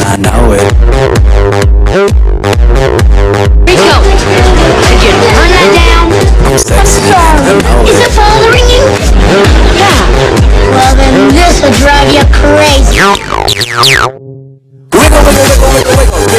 I know it. Rico, could you turn that down? I'm sexy, I know Is it. the phone ringing? Yeah. Well, then this will drive you crazy. Wiggle, wiggle, wiggle, wiggle, wiggle.